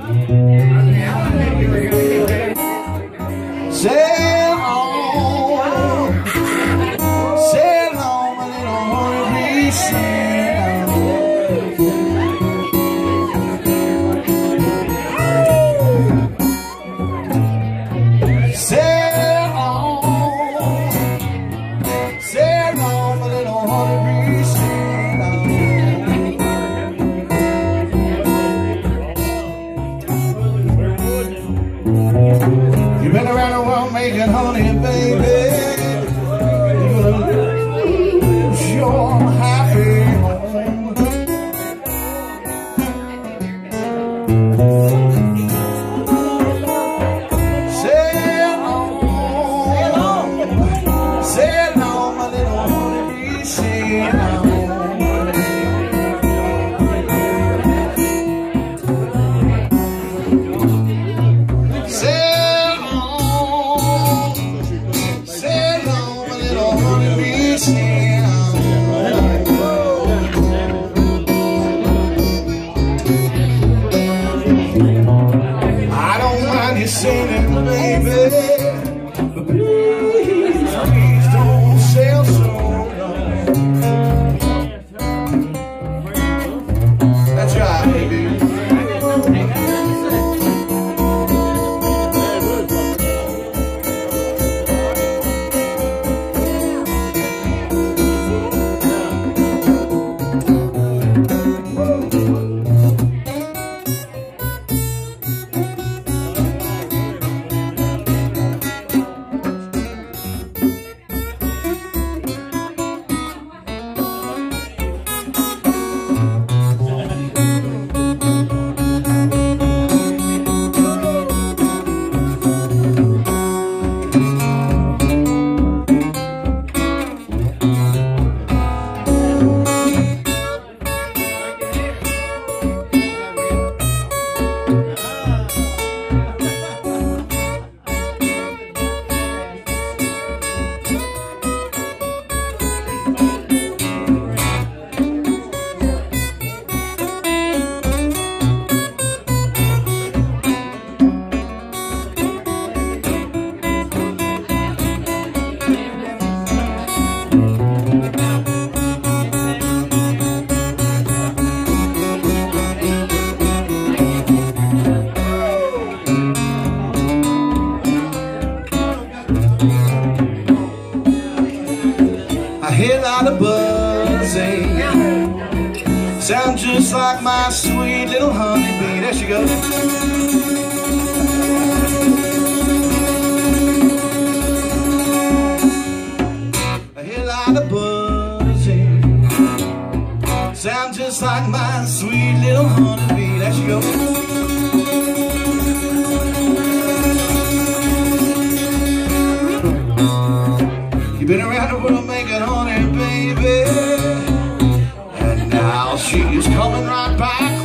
Sail on, my little honeybee, sail on. Sail on, my little honeybee, sail on. You've been around the world making honey, baby. You're gonna lose your happy home. Sail on, my little honeybee, sail on. I don't mind you singing, baby, but please don't sail so long. That's right, baby. I hear a lot of buzzing, sound just like my sweet little honeybee. There she goes. I hear a lot of buzzing, sound just like my sweet little honeybee. There she goes. You've been around the world making honey, baby, and now she's coming right back